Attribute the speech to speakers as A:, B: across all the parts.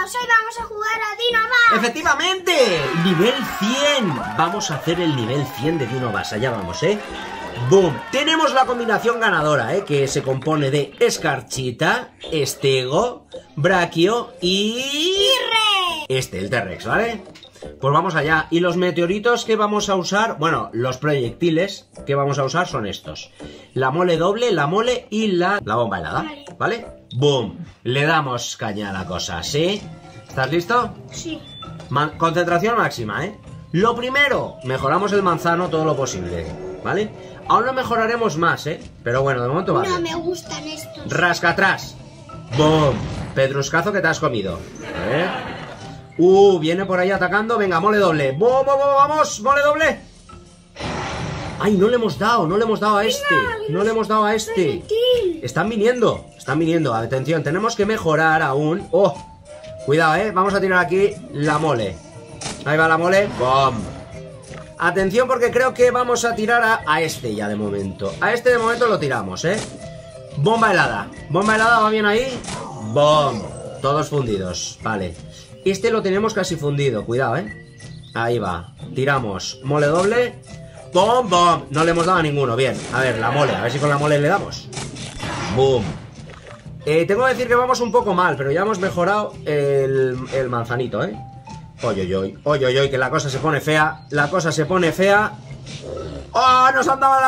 A: chicos, hoy vamos a jugar a Dinobass.
B: ¡Efectivamente! Nivel 100. Vamos a hacer el nivel 100 de Dinobass. Allá vamos, ¡Boom! Tenemos la combinación ganadora, que se compone de Escarchita, Stego, Brachio y...
A: T-Rex.
B: el T-Rex, ¿vale? Pues vamos allá. Y los meteoritos que vamos a usar... Bueno, los proyectiles que vamos a usar son estos. La mole doble, la mole y la bomba helada, ¿vale? ¡Boom! Le damos caña a la cosa, ¿sí? ¿Estás listo?
A: Sí.
B: Concentración máxima, Lo primero, mejoramos el manzano todo lo posible, ¿vale? Aún lo mejoraremos más, pero bueno, de momento vale.
A: No me gustan estos.
B: Rasca atrás. ¡Boom! Pedruscazo que te has comido. Viene por ahí atacando. Venga, mole doble. ¡Bum, bum, bum! ¡Vamos! ¡Mole doble! ¡Ay, no le hemos dado! No le hemos dado a este. No le hemos dado a este. Están viniendo. Están viniendo. Atención, tenemos que mejorar aún. ¡Oh! Cuidado, vamos a tirar aquí la mole. Ahí va la mole. ¡Bum! Atención porque creo que vamos a tirar a este ya de momento. A este de momento lo tiramos, Bomba helada. Bomba helada va bien ahí. ¡Bum! Todos fundidos. Vale. Este lo tenemos casi fundido. Cuidado, Ahí va. Tiramos. Mole doble. ¡Bum, bum! No le hemos dado a ninguno. Bien. A ver, la mole. A ver si con la mole le damos. ¡Boom! Tengo que decir que vamos un poco mal, pero ya hemos mejorado el manzanito, Oy, oy, oy, oy, oy, oy, que la cosa se pone fea. La cosa se pone fea. ¡Oh! Nos han dado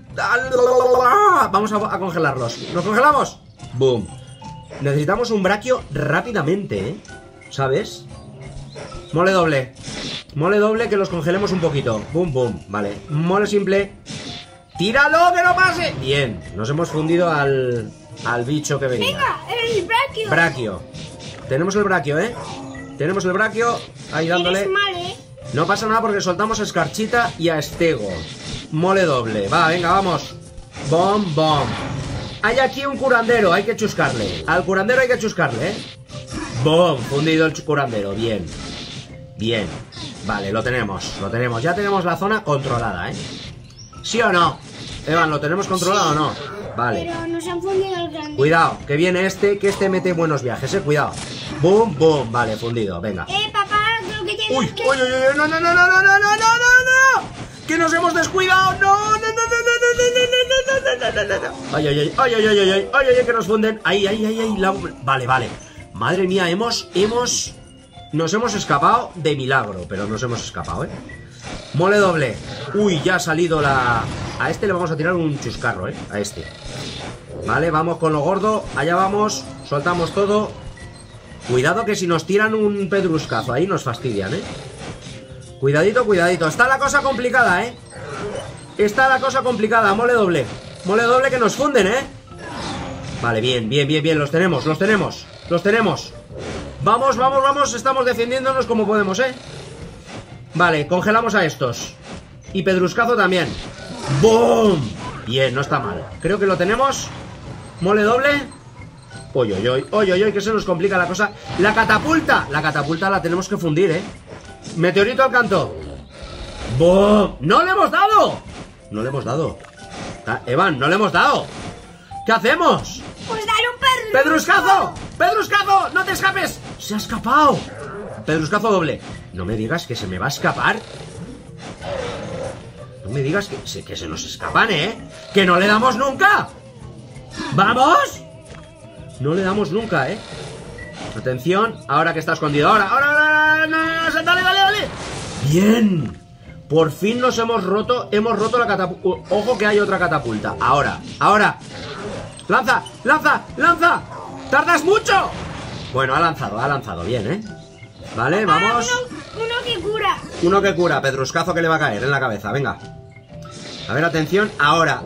B: Vamos a congelarlos. ¿Nos congelamos? ¡Boom! Necesitamos un brachio rápidamente, ¿sabes? Mole doble. Mole doble que los congelemos un poquito. ¡Boom, boom! Vale. Mole simple. ¡Tíralo, que no pase! Bien. Nos hemos fundido al bicho que venía.
A: Venga, el brachio.
B: Brachio. Tenemos el brachio, Tenemos el brachio. Ahí dándole.
A: Mal,
B: No pasa nada porque soltamos a Escarchita y a Stego. Mole doble. Va, venga, vamos. Bom, bom. Hay aquí un curandero, hay que chuscarle. Al curandero hay que chuscarle, Bom, fundido el curandero. Bien. Bien. Vale, lo tenemos. Lo tenemos. Ya tenemos la zona controlada, ¿Sí o no? Evan, ¿lo tenemos controlado o no? Vale.
A: Pero nos han fundido el grande.
B: Cuidado, que viene que este mete buenos viajes, Cuidado. Boom, boom. Vale, fundido. Venga.
A: Papá, creo que tienes
B: Uy,
A: que...
B: uy, uy, uy, no, no, no, no, no, no, no, no, no, que nos hemos descuidado. No, no, no, no, no, no, no, no, no, no. Ay, ay, ay, ay, ay, ay, ay, ay, ay, que nos funden. Ay, ay, ay, ay, vale, vale. Madre mía, nos hemos escapado de milagro, pero nos hemos escapado, Mole doble. Uy, ya ha salido la... A este le vamos a tirar un chuscarro, a este. Vale, vamos con lo gordo. Allá vamos, soltamos todo. Cuidado que si nos tiran un pedruscazo ahí nos fastidian, Cuidadito, cuidadito. Está la cosa complicada, Está la cosa complicada. Mole doble. Mole doble que nos funden, Vale, bien, bien, bien, bien. Los tenemos, los tenemos. Los tenemos. Vamos, vamos, vamos. Estamos defendiéndonos como podemos, Vale, congelamos a estos. Y pedruscazo también. ¡Boom! Bien, no está mal. Creo que lo tenemos. Mole doble. Oy, oy, oy, oy, oy, oy, que se nos complica la cosa. ¡La catapulta! La catapulta la tenemos que fundir, Meteorito al canto. ¡Boom! ¡No le hemos dado! No le hemos dado. Evan, no le hemos dado. ¿Qué hacemos?
A: Pues dale un
B: ¡Pedruscazo! ¡Pedruscazo! ¡No te escapes! ¡Se ha escapado! Pedruscazo doble. No me digas que se me va a escapar. No me digas que se nos escapan, ¡Que no le damos nunca! ¡Vamos! No le damos nunca, Atención, ahora que está escondido. Ahora, no, dale, dale, dale. Bien. Por fin nos hemos roto la catapulta. Ojo que hay otra catapulta. Ahora. Lanza, lanza, lanza. ¡Tardas mucho! Bueno, ha lanzado bien, Vale, vamos.
A: Uno que cura.
B: Uno que cura, pedruscazo que le va a caer en la cabeza, venga. A ver, atención. Ahora.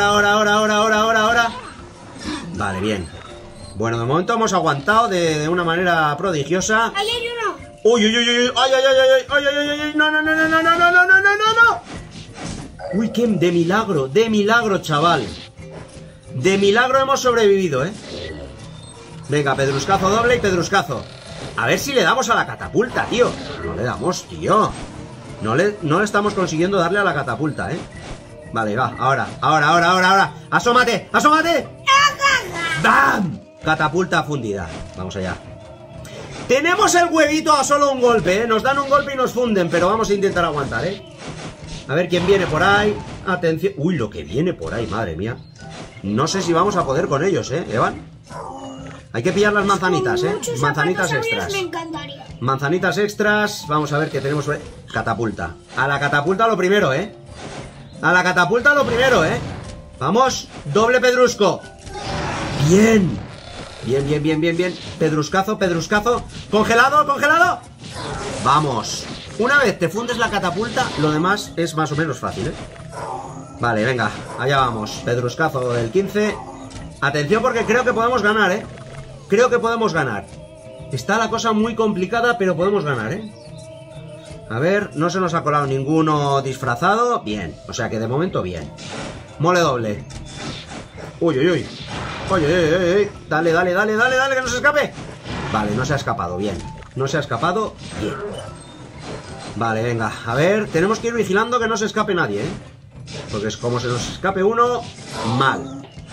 B: Vale, bien. Bueno, de momento hemos aguantado de una manera prodigiosa.
A: Ahí hay uno.
B: Uy, uy, uy, uy, ay, ay, ay, ay, ay, ay, ay, ay, no, no, no, no, no, no, no, no, no, no. Uy, qué de milagro, chaval. De milagro hemos sobrevivido, Venga, pedruscazo doble y pedruscazo. A ver si le damos a la catapulta, tío. No le damos, tío. No le estamos consiguiendo darle a la catapulta, Vale, va, ahora. ¡Asómate! ¡Asómate! ¡Bam! Catapulta fundida. Vamos allá. Tenemos el huevito a solo un golpe, ¿eh? Nos dan un golpe y nos funden, pero vamos a intentar aguantar, ¿eh? A ver quién viene por ahí. Atención. Uy, lo que viene por ahí, madre mía. No sé si vamos a poder con ellos, ¿eh, Evan? Hay que pillar las manzanitas, ¿eh? Manzanitas extras.
A: Me encantaría.
B: Manzanitas extras. Vamos a ver qué tenemos. Catapulta. A la catapulta lo primero, ¿eh? A la catapulta lo primero, ¿eh? Vamos. Doble pedrusco. Bien. Bien, bien, bien, bien, bien. Pedruscazo, pedruscazo. Congelado, congelado. Vamos. Una vez te fundes la catapulta, lo demás es más o menos fácil, ¿eh? Vale, venga. Allá vamos. Pedruscazo del 15. Atención porque creo que podemos ganar, ¿eh? Creo que podemos ganar. Está la cosa muy complicada, pero podemos ganar, ¿eh? A ver, no se nos ha colado ninguno disfrazado. Bien, o sea que de momento bien. Mole doble. Uy, uy, uy. Uy, uy, uy, uy. Dale, dale, dale, dale, dale, que no se escape. Vale, no se ha escapado, bien. No se ha escapado, bien. Vale, venga, a ver, tenemos que ir vigilando que no se escape nadie, ¿eh? Porque es como se nos escape uno, mal.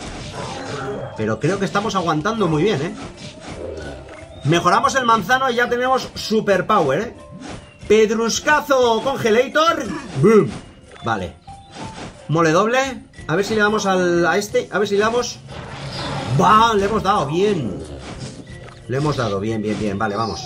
B: Pero creo que estamos aguantando muy bien, ¿eh? Mejoramos el manzano y ya tenemos super power, ¿eh? Pedruscazo congelator. ¡Boom! Vale. Mole doble. A ver si le damos a este. A ver si le damos. ¡Bah! Le hemos dado bien. Le hemos dado bien, bien, bien. Vale, vamos.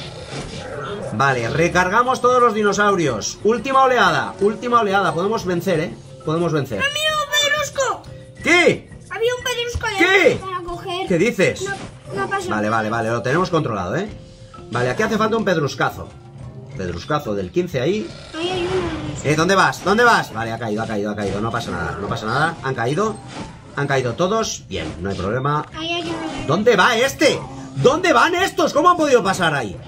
B: Vale, recargamos todos los dinosaurios. Última oleada. Última oleada. Podemos vencer, ¿eh? Podemos vencer.
A: ¡Había un pedrusco!
B: ¿Qué?
A: Había un pedrusco de
B: ¿Qué?
A: para coger.
B: ¿Qué dices?
A: No pasa
B: Vale, vale, vale, lo tenemos controlado, ¿eh? Vale, aquí hace falta un pedruscazo. Pedruscazo del 15 ahí.
A: Ahí hay uno.
B: ¿Dónde vas? ¿Dónde vas? Vale, ha caído, ha caído, ha caído. No pasa nada, no pasa nada. Han caído. Han caído todos. Bien, no hay problema.
A: Ahí hay uno.
B: ¿Dónde va este? ¿Dónde van estos? ¿Cómo han podido pasar ahí?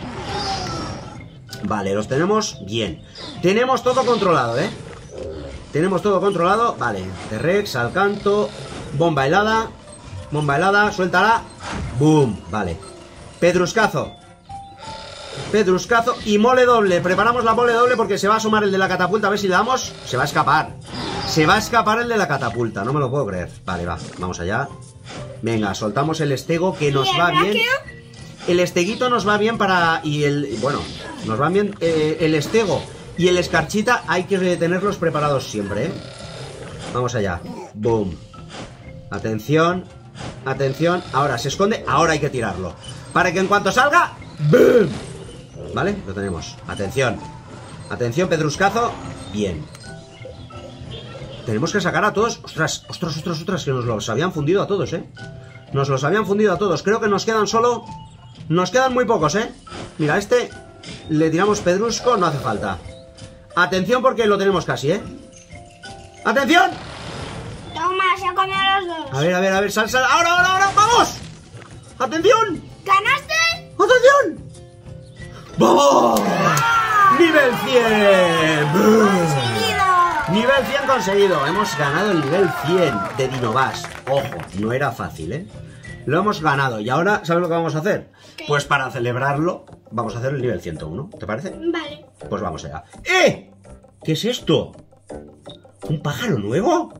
B: Vale, los tenemos bien. Tenemos todo controlado, ¿eh? Tenemos todo controlado. Vale, T-Rex al canto. Bomba helada. Bomba helada, suéltala. Boom, vale. Pedruscazo. Pedruscazo y mole doble. Preparamos la mole doble porque se va a asomar el de la catapulta. A ver si le damos. Se va a escapar. Se va a escapar el de la catapulta. No me lo puedo creer. Vale, va, vamos allá. Venga, soltamos el estego que nos va bien. El esteguito nos va bien para... Y el... Bueno, nos van bien el estego y el escarchita. Hay que tenerlos preparados siempre, ¿eh? Vamos allá. Boom. Atención. Atención. Ahora se esconde. Ahora hay que tirarlo. Para que en cuanto salga... ¡Boom! Vale, lo tenemos. Atención. Atención, pedruscazo. Bien. Tenemos que sacar a todos. Ostras, ostras, ostras, ostras, que nos los habían fundido a todos, ¿eh? Nos los habían fundido a todos. Creo que nos quedan solo... Nos quedan muy pocos, ¿eh? Mira, a este le tiramos pedrusco, no hace falta. Atención porque lo tenemos casi, ¿eh? ¡Atención!
A: Toma, se ha comido los dos.
B: A ver, a ver, a ver, sal, sal. ¡Ahora, ahora, ahora! ¡Vamos! ¡Atención!
A: ¿Ganaste?
B: ¡Atención! ¡Vamos! ¡Nivel 100!
A: ¡Conseguido!
B: Nivel 100 conseguido. Hemos ganado el nivel 100 de Dinobass. Ojo, no era fácil, ¿eh? Lo hemos ganado. Y ahora, ¿sabes lo que vamos a hacer?
A: ¿Qué?
B: Pues para celebrarlo, vamos a hacer el nivel 101. ¿Te parece?
A: Vale.
B: Pues vamos allá. ¡Eh! ¿Qué es esto? ¿Un pájaro nuevo?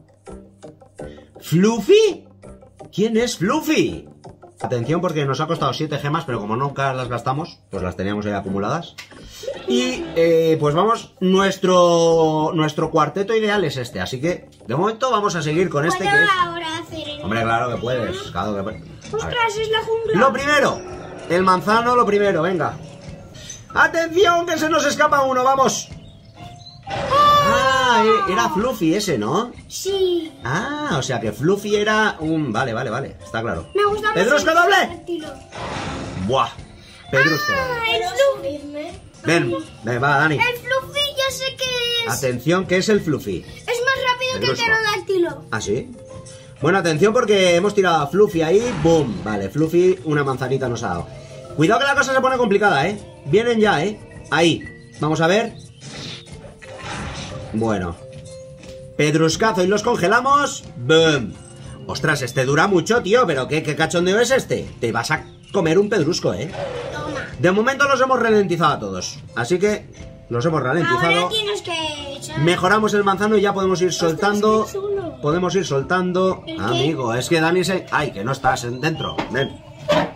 B: ¿Fluffy? ¿Quién es Fluffy? Atención porque nos ha costado 7 gemas, pero como nunca las gastamos, pues las teníamos ahí acumuladas. Y pues vamos, nuestro cuarteto ideal es este, así que de momento vamos a seguir con este que
A: ¿Puedo
B: es...
A: ahora hacer el...
B: Hombre, claro que puedes, claro que puedes. A ver.
A: ¡Ostras, es la jungla!
B: Lo primero, el manzano, lo primero, venga. ¡Atención que se nos escapa uno, vamos! Ah, era Fluffy ese, ¿no?
A: Sí.
B: Ah, o sea que Fluffy era un... Vale, vale, vale, está claro.
A: Me gusta más
B: ¡Pedrusco
A: el
B: doble!
A: estilo.
B: ¡Buah! Pedrusco.
A: El Fluffy.
B: Ven, ven, va, Dani.
A: El Fluffy ya sé que es.
B: Atención, ¿qué es el Fluffy?
A: Es más rápido que el
B: Pedrusco.
A: pterodáctilo.
B: ¿Ah, sí? Bueno, atención porque hemos tirado a Fluffy ahí. ¡Boom! Vale, Fluffy una manzanita nos ha dado. Cuidado que la cosa se pone complicada, ¿eh? Vienen ya, ¿eh? Ahí. Vamos a ver. Bueno. Pedruscazo y los congelamos. ¡Boom! Ostras, este dura mucho, tío. Pero ¿qué cachondeo es este? Te vas a comer un pedrusco, ¿eh?
A: Toma.
B: De momento los hemos ralentizado a todos. Así que los hemos ralentizado.
A: Ahora tienes que echar.
B: Mejoramos el manzano y ya podemos ir soltando.
A: Ostras, qué chulo.
B: Podemos ir soltando.
A: ¿El qué?
B: Amigo, es que Dani se... Ay, que no estás dentro. Ven.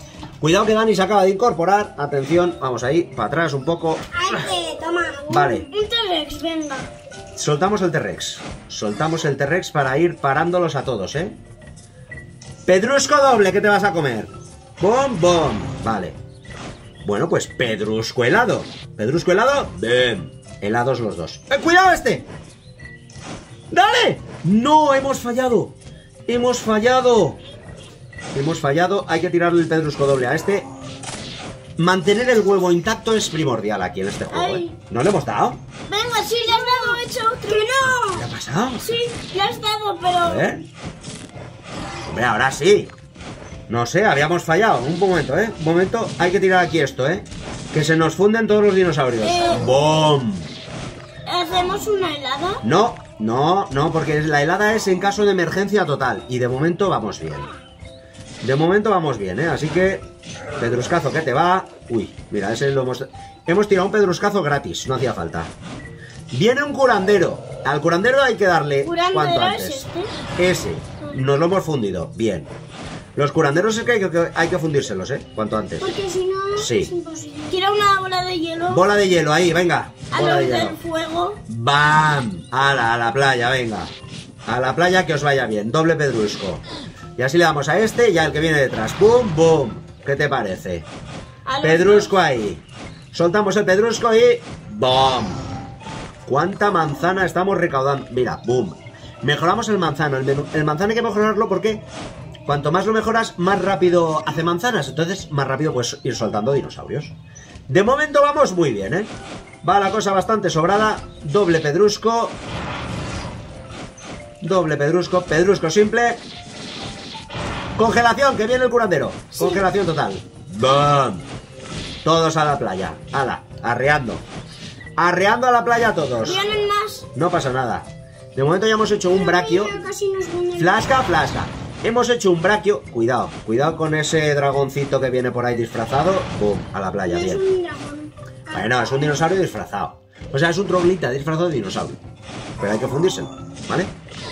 B: Cuidado que Dani se acaba de incorporar. Atención, vamos ahí, para atrás un poco.
A: Ay, toma.
B: Vale.
A: Un T-Rex, venga.
B: Soltamos el T-Rex. Soltamos el T-Rex para ir parándolos a todos, ¿eh? Pedrusco doble, ¿qué te vas a comer? ¡Bom, bom! Vale. Bueno, pues pedrusco helado. ¿Pedrusco helado? Bien. Helados los dos. ¡Cuidado este! ¡Dale! ¡No! ¡Hemos fallado! ¡Hemos fallado! Hemos fallado. Hay que tirarle el pedrusco doble a este. Mantener el huevo intacto es primordial aquí en este juego, ¿eh? ¿No le hemos dado?
A: Venga, sí, le has dado, he hecho otro. ¡Que no!
B: ¿Qué ha pasado?
A: Sí, le has dado, pero...
B: A ver. Hombre, ahora sí. No sé, habíamos fallado. Un momento, ¿eh? Un momento. Hay que tirar aquí esto, ¿eh? Que se nos funden todos los dinosaurios. ¡Bom!
A: ¿Hacemos una helada?
B: No, no, no, porque la helada es en caso de emergencia total. Y de momento vamos bien. De momento vamos bien, ¿eh? Así que... Pedruscazo, ¿qué te va? Uy, mira, ese lo hemos... Hemos tirado un pedruscazo gratis, no hacía falta. Viene un curandero. Al curandero hay que darle... ¿Cuánto antes?
A: ¿Es este?
B: Ese. Nos lo hemos fundido. Bien. Los curanderos es que hay que fundírselos, ¿eh? Cuanto antes.
A: Porque si no,
B: sí.
A: Es imposible. Tira una bola de hielo.
B: Bola de hielo, ahí, venga.
A: A
B: Bola
A: los
B: de hielo.
A: del fuego.
B: ¡Bam! A la playa, venga. A la playa, que os vaya bien. Doble pedrusco. Y así le damos a este y al que viene detrás. ¡Bum, bum! ¿Qué te parece? Pedrusco ahí. Soltamos el pedrusco y... ¡Bum! ¿Cuánta manzana estamos recaudando? Mira, ¡boom! Mejoramos el manzano. El manzano hay que mejorarlo porque... Cuanto más lo mejoras, más rápido hace manzanas. Entonces, más rápido puedes ir soltando dinosaurios. De momento vamos muy bien, ¿eh? Va la cosa bastante sobrada. Doble pedrusco. Doble pedrusco. Pedrusco simple. Congelación, que viene el curandero. Sí. Congelación total. ¡Bum! Todos a la playa. ¡Hala! Arreando. Arreando a la playa todos.
A: ¿Vienen más?
B: No pasa nada. De momento ya hemos hecho un braquio. Flasca, flasca. Hemos hecho un braquio. Cuidado, cuidado con ese dragoncito que viene por ahí disfrazado. ¡Bum! A la playa, bien.
A: Es un dragón.
B: Bueno, es un dinosaurio disfrazado. O sea, es un troglita disfrazado de dinosaurio. Pero hay que fundírselo, ¿vale?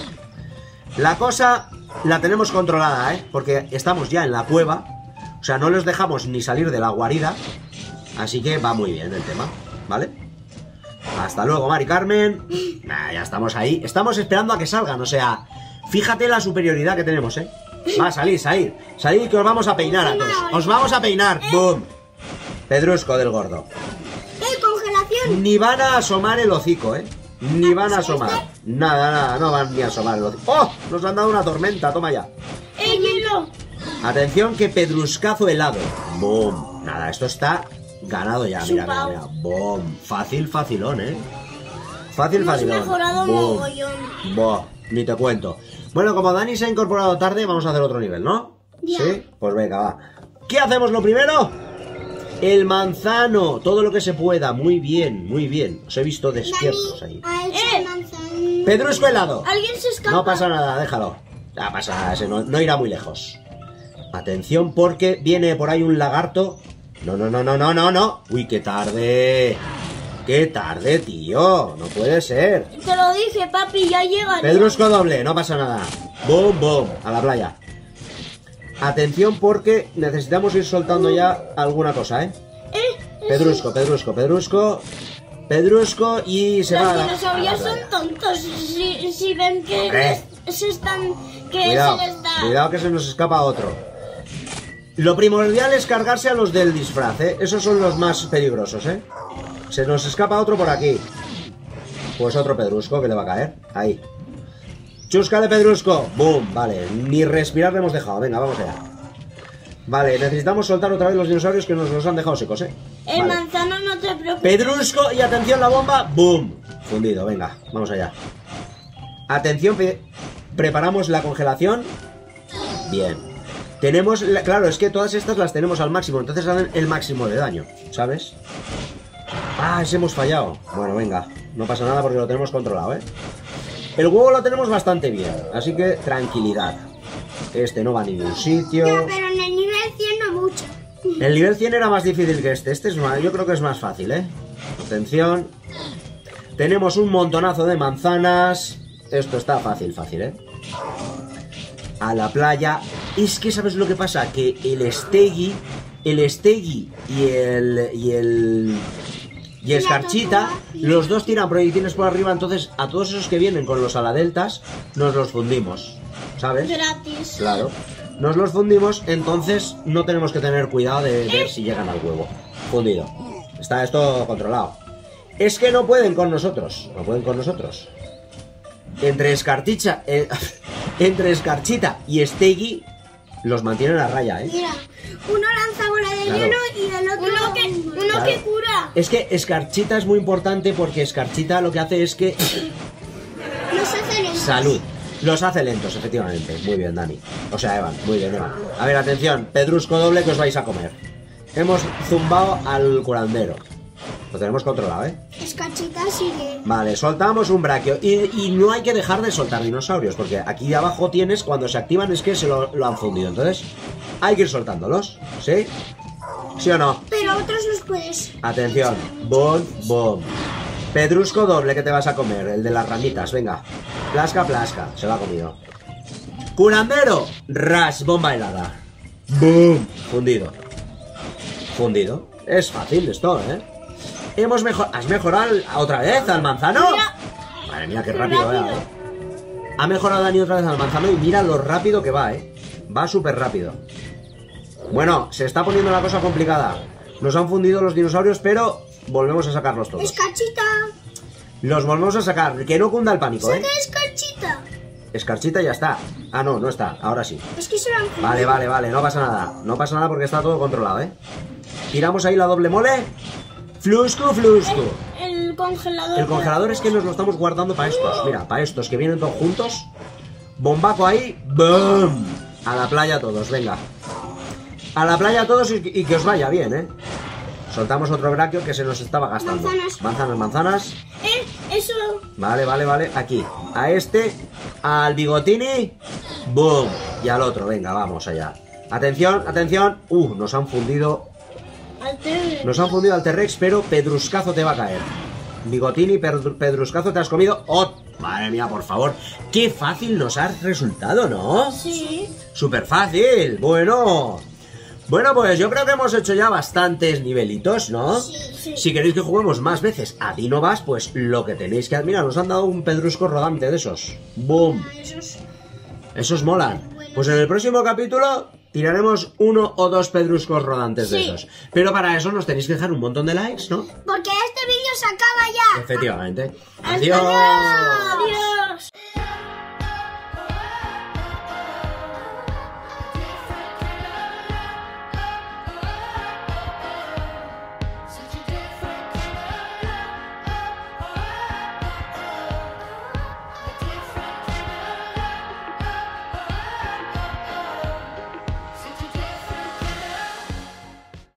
B: La cosa la tenemos controlada, ¿eh? Porque estamos ya en la cueva. O sea, no los dejamos ni salir de la guarida. Así que va muy bien el tema, ¿vale? Hasta luego, Mari Carmen. Nah, ya estamos ahí. Estamos esperando a que salgan, o sea... Fíjate la superioridad que tenemos, ¿eh? Va, salid, salid. Salid que os vamos a peinar a todos. Os vamos a peinar. ¡Bum! Pedrusco del gordo.
A: Congelación.
B: Ni van a asomar el hocico, ¿eh? Ni van a asomar. Nada, nada, no van ni a asomar el hocico. ¡Oh! Nos han dado una tormenta, toma ya.
A: Hielo.
B: Atención que pedruscazo helado. ¡Bum! Nada, esto está ganado ya, mira, mira, mira. ¡Bum! Fácil, facilón, ¿eh? Fácil, facilón.
A: Hemos mejorado mogollón.
B: ¡Buah! Ni te cuento. Bueno, como Dani se ha incorporado tarde, vamos a hacer otro nivel, ¿no?
A: Ya.
B: ¿Sí? Pues venga, va. ¿Qué hacemos lo primero? El manzano. Todo lo que se pueda. Muy bien, muy bien. Os he visto despiertos ahí. Pedrusco helado.
A: Alguien se escapa.
B: No pasa nada, déjalo. No pasa nada, ese no irá muy lejos. Atención porque viene por ahí un lagarto. No, no, no, no, no, no, no. Uy, qué tarde. ¡Qué tarde, tío! No puede ser.
A: Te lo dije, papi, ya llega.
B: Pedrusco doble, no pasa nada. ¡Bum, bum! A la playa. Atención porque necesitamos ir soltando ya alguna cosa, ¿eh? Pedrusco, pedrusco, pedrusco. Pedrusco y se va a la playa.
A: Los dinosaurios son tontos. Si ven que se están... Que
B: cuidado,
A: se les da...
B: cuidado que se nos escapa otro. Lo primordial es cargarse a los del disfraz, ¿eh? Esos son los más peligrosos, ¿eh? Se nos escapa otro por aquí. Pues otro pedrusco que le va a caer. Ahí. Chúscale, pedrusco. ¡Bum! Vale. Ni respirar le hemos dejado. Venga, vamos allá. Vale, necesitamos soltar otra vez los dinosaurios que nos los han dejado secos, ¿eh?
A: El
B: vale.
A: manzano no te preocupes.
B: Pedrusco y atención la bomba. ¡Bum! Fundido, venga. Vamos allá. Atención, preparamos la congelación. Bien. Tenemos... Claro, es que todas estas las tenemos al máximo. Entonces hacen el máximo de daño, ¿sabes? Ah, ese hemos fallado. Bueno, venga, no pasa nada porque lo tenemos controlado, ¿eh? El huevo lo tenemos bastante bien, así que tranquilidad. Este no va a ningún sitio.
A: No, pero en el nivel 100 no mucho.
B: El nivel 100 era más difícil que este. Este es más, yo creo que es más fácil, ¿eh? Atención. Tenemos un montonazo de manzanas. Esto está fácil, fácil, ¿eh? A la playa. Es que, ¿sabes lo que pasa? Que el Steggy el Steggy y Escarchita, los dos tiran proyectiles por arriba, entonces a todos esos que vienen con los aladeltas nos los fundimos, ¿sabes?
A: Gratis.
B: Claro, nos los fundimos, entonces no tenemos que tener cuidado de ver si llegan al huevo. Fundido. Está esto controlado. Es que no pueden con nosotros, no pueden con nosotros. Entre Escarchita y Steggy los mantienen a raya, ¿eh?
A: Mira, uno lanza bola de hielo y el otro uno que cura.
B: Es que Escarchita es muy importante porque Escarchita lo que hace es que...
A: Los hace lentos.
B: Salud. Los hace lentos, efectivamente. Muy bien, Dani. O sea, Evan. Muy bien, Evan. A ver, atención. Pedrusco doble que os vais a comer. Hemos zumbado al curandero. Lo tenemos controlado, ¿eh?
A: Escarchita sigue.
B: Vale, soltamos un braquio. Y no hay que dejar de soltar dinosaurios, porque aquí abajo tienes, cuando se activan es que se lo han fundido. Entonces, hay que ir soltándolos, ¿sí? ¿Sí o no?
A: Pero otros los puedes.
B: Atención. Boom, boom. Pedrusco doble que te vas a comer, el de las ramitas, venga. Plasca, plasca, se lo ha comido. Curandero, ras, bomba helada. Boom, fundido. Fundido. Es fácil esto, ¿eh? ¿Has mejorado otra vez al manzano?
A: Mira.
B: Madre mía, qué rápido va, ¿eh? Ha mejorado Dani otra vez al manzano y mira lo rápido que va, ¿eh? Va súper rápido. Bueno, se está poniendo la cosa complicada. Nos han fundido los dinosaurios, pero volvemos a sacarlos todos.
A: Escarchita.
B: Los volvemos a sacar. Que no cunda el pánico, ¿eh?
A: Saca Escarchita.
B: Escarchita ya está. Ah, no, no está. Ahora sí.
A: Es que se lo han fundido.
B: Vale, vale, vale. No pasa nada. No pasa nada porque está todo controlado, ¿eh? Tiramos ahí la doble mole. Flusco, flusco.
A: El congelador.
B: El congelador es que nos lo estamos guardando para estos. Mira, para estos que vienen todos juntos. Bombaco ahí. ¡Bum! A la playa todos, venga. A la playa todos y que os vaya bien, ¿eh? Soltamos otro braquio que se nos estaba gastando.
A: Manzanas.
B: Manzanas, manzanas.
A: Eso.
B: Vale, vale, vale. Aquí. A este. Al bigotini. ¡Boom! Y al otro. Venga, vamos allá. Atención, atención. Nos han fundido. Nos han fundido al T-Rex, pero Pedruscazo te va a caer. Bigotini, Pedruscazo te has comido. ¡Oh! Madre mía, por favor. Qué fácil nos ha resultado, ¿no?
A: Sí.
B: Súper fácil. Bueno. Bueno, pues yo creo que hemos hecho ya bastantes nivelitos, ¿no?
A: Sí, sí.
B: Si queréis que juguemos más veces a Dinovas, pues lo que tenéis que... Mira, nos han dado un pedrusco rodante de esos. ¡Boom! Esos molan. Pues en el próximo capítulo tiraremos 1 o 2 pedruscos rodantes de esos. Pero para eso nos tenéis que dejar un montón de likes, ¿no?
A: Porque este vídeo se acaba ya.
B: Efectivamente.
A: ¡Adiós!
B: ¡Adiós!
A: ¡Adiós!